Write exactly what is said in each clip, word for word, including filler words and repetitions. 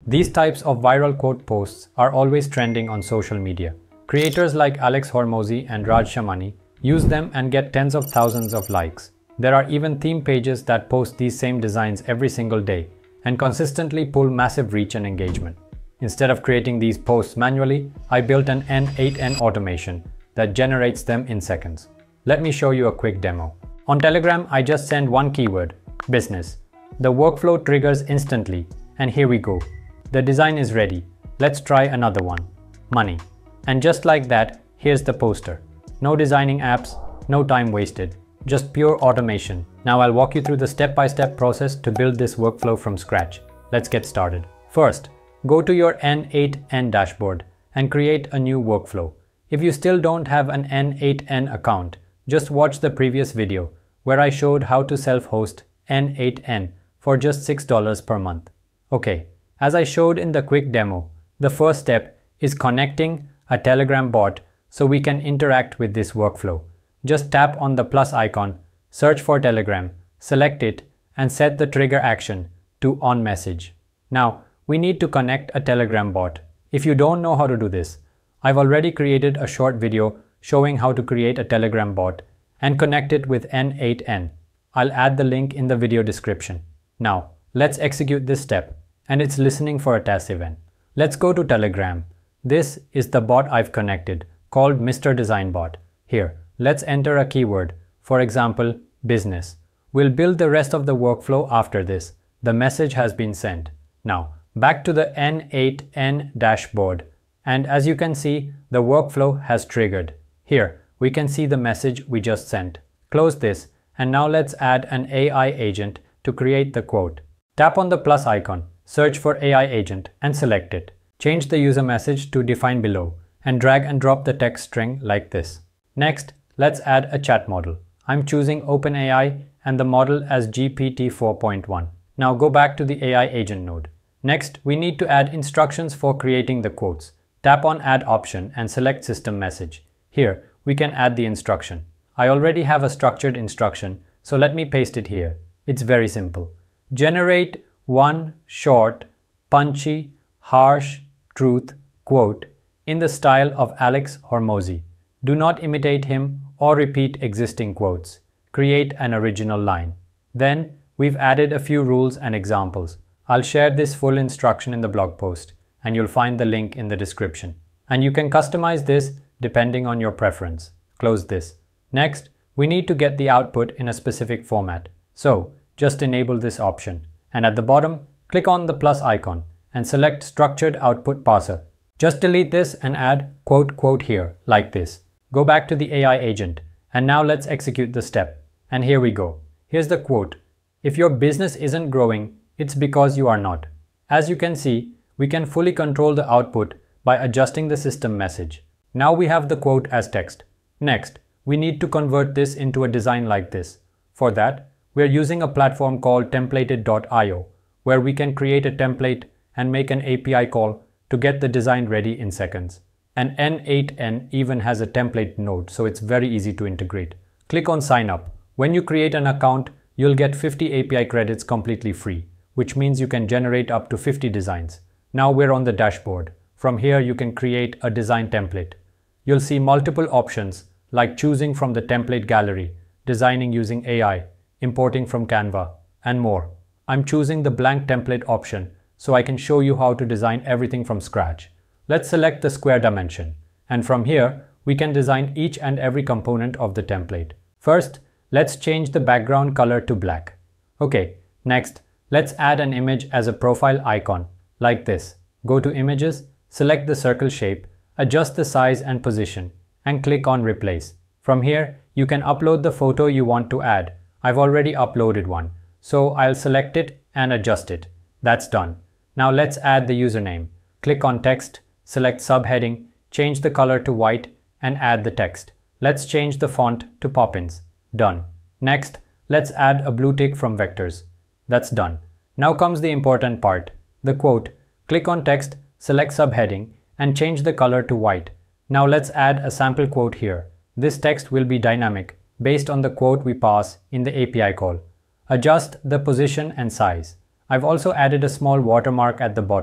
These types of viral quote posts are always trending on social media. Creators like Alex Hormozi and Raj Shamani use them and get tens of thousands of likes. There are even theme pages that post these same designs every single day and consistently pull massive reach and engagement. Instead of creating these posts manually, I built an N eight N automation that generates them in seconds. Let me show you a quick demo. On Telegram, I just send one keyword, business. The workflow triggers instantly, and here we go. The design is ready. Let's try another one, money. And just like that, here's the poster. No designing apps, no time wasted, just pure automation. Now I'll walk you through the step-by-step process to build this workflow from scratch. Let's get started. First, go to your N eight N dashboard and create a new workflow. If you still don't have an N eight N account, just watch the previous video where I showed how to self-host N eight N for just six dollars per month. Okay, as I showed in the quick demo, the first step is connecting a Telegram bot so we can interact with this workflow. Just tap on the plus icon, search for Telegram, select it, and set the trigger action to on message. Now, we need to connect a Telegram bot. If you don't know how to do this, I've already created a short video showing how to create a Telegram bot and connect it with N eight N. I'll add the link in the video description. Now, let's execute this step, and it's listening for a task event. Let's go to Telegram. This is the bot I've connected, called Mister Design Bot. Here, let's enter a keyword, for example, business. We'll build the rest of the workflow after this. The message has been sent. Now, back to the N eight N dashboard, and as you can see, the workflow has triggered. Here, we can see the message we just sent. Close this, and now let's add an A I agent to create the quote. Tap on the plus icon, search for A I agent, and select it. Change the user message to define below, and drag and drop the text string like this. Next, let's add a chat model. I'm choosing OpenAI and the model as G P T four point one. Now go back to the A I agent node. Next, we need to add instructions for creating the quotes. Tap on Add option and select System Message. Here, we can add the instruction. I already have a structured instruction, so let me paste it here. It's very simple. Generate one short, punchy, harsh, truth quote in the style of Alex Hormozi. Do not imitate him or repeat existing quotes. Create an original line. Then, we've added a few rules and examples. I'll share this full instruction in the blog post, and you'll find the link in the description. And you can customize this depending on your preference. Close this. Next, we need to get the output in a specific format. So, just enable this option. And at the bottom, click on the plus icon and select Structured Output Parser. Just delete this and add quote quote here, like this. Go back to the A I agent, and now let's execute the step. And here we go. Here's the quote. If your business isn't growing, it's because you are not. As you can see, we can fully control the output by adjusting the system message. Now we have the quote as text. Next, we need to convert this into a design like this. For that, we're using a platform called templated dot i o, where we can create a template and make an A P I call to get the design ready in seconds. And N eight N even has a template node, so it's very easy to integrate. Click on Sign Up. When you create an account, you'll get fifty A P I credits completely free, which means you can generate up to fifty designs. Now we're on the dashboard. From here, you can create a design template. You'll see multiple options like choosing from the template gallery, designing using A I, importing from Canva, and more. I'm choosing the blank template option so I can show you how to design everything from scratch. Let's select the square dimension, and from here, we can design each and every component of the template. First, let's change the background color to black. Okay, next, let's add an image as a profile icon, like this. Go to Images, select the circle shape, adjust the size and position, and click on Replace. From here, you can upload the photo you want to add. I've already uploaded one, so I'll select it and adjust it. That's done. Now let's add the username. Click on Text, select Subheading, change the color to white, and add the text. Let's change the font to Poppins. Done. Next, let's add a blue tick from Vectors. That's done. Now comes the important part, the quote. Click on Text, select Subheading, and change the color to white. Now let's add a sample quote here. This text will be dynamic, based on the quote we pass in the A P I call. Adjust the position and size. I've also added a small watermark at the bottom.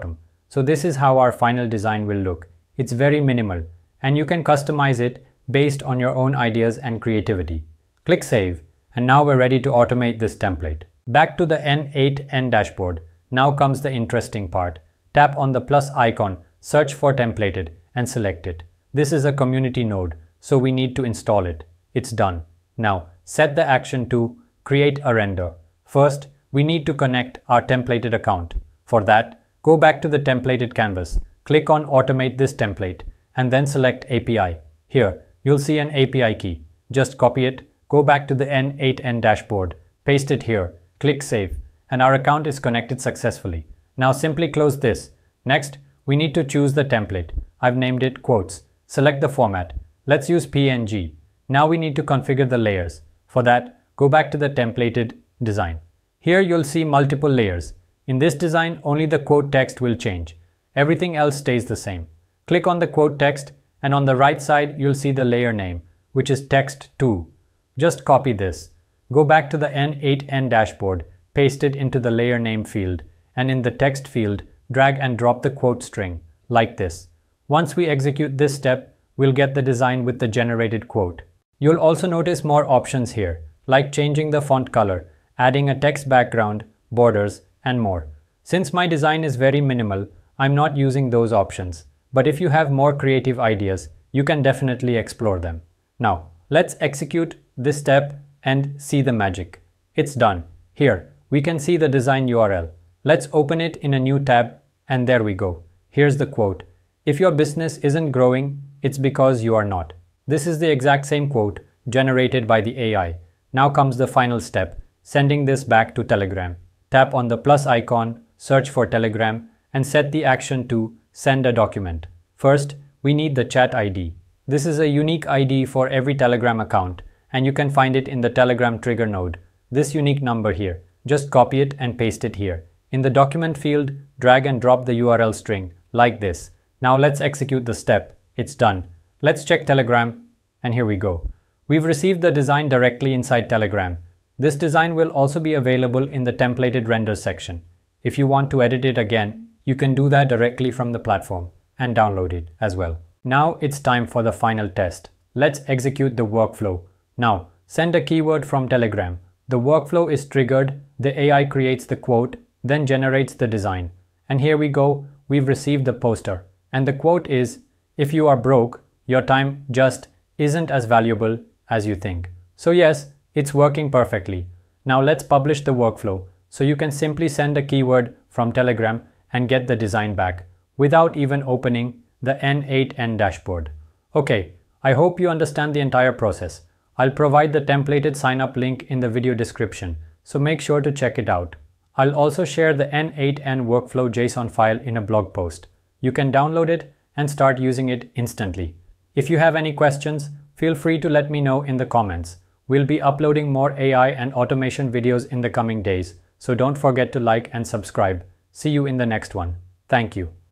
So this is how our final design will look. It's very minimal, and you can customize it based on your own ideas and creativity. Click Save, and now we're ready to automate this template. Back to the N eight N dashboard. Now comes the interesting part. Tap on the plus icon, search for templated, and select it. This is a community node, so we need to install it. It's done. Now, set the action to create a render. First, we need to connect our templated account. For that, go back to the templated canvas, click on Automate this template, and then select A P I. Here, you'll see an A P I key. Just copy it, go back to the N eight N dashboard, paste it here, click Save, and our account is connected successfully. Now simply close this. Next, we need to choose the template. I've named it Quotes. Select the format. Let's use P N G. Now we need to configure the layers. For that, go back to the templated design. Here you'll see multiple layers. In this design, only the quote text will change. Everything else stays the same. Click on the quote text, and on the right side you'll see the layer name, which is text two. Just copy this. Go back to the N eight N dashboard, paste it into the layer name field, and in the text field, drag and drop the quote string, like this. Once we execute this step, we'll get the design with the generated quote. You'll also notice more options here, like changing the font color, adding a text background, borders, and more. Since my design is very minimal, I'm not using those options. But if you have more creative ideas, you can definitely explore them. Now, let's execute this step and see the magic. It's done. Here, we can see the design U R L. Let's open it in a new tab, and there we go. Here's the quote. If your business isn't growing, it's because you are not. This is the exact same quote generated by the A I. Now comes the final step, sending this back to Telegram. Tap on the plus icon, search for Telegram, and set the action to send a document. First, we need the chat I D. This is a unique I D for every Telegram account, and you can find it in the Telegram trigger node. This unique number here. Just copy it and paste it here. In the document field, drag and drop the U R L string, like this. Now let's execute the step. It's done. Let's check Telegram, and here we go. We've received the design directly inside Telegram. This design will also be available in the templated render section. If you want to edit it again, you can do that directly from the platform and download it as well. Now it's time for the final test. Let's execute the workflow. Now, send a keyword from Telegram. The workflow is triggered, the A I creates the quote, then generates the design. And here we go, we've received the poster. And the quote is, if you are broke, your time just isn't as valuable as you think. So yes, it's working perfectly. Now let's publish the workflow, so you can simply send a keyword from Telegram and get the design back, without even opening the N eight N dashboard. Okay, I hope you understand the entire process. I'll provide the templated sign-up link in the video description, so make sure to check it out. I'll also share the N eight N workflow JSON file in a blog post. You can download it and start using it instantly. If you have any questions, feel free to let me know in the comments. We'll be uploading more A I and automation videos in the coming days, so don't forget to like and subscribe. See you in the next one. Thank you.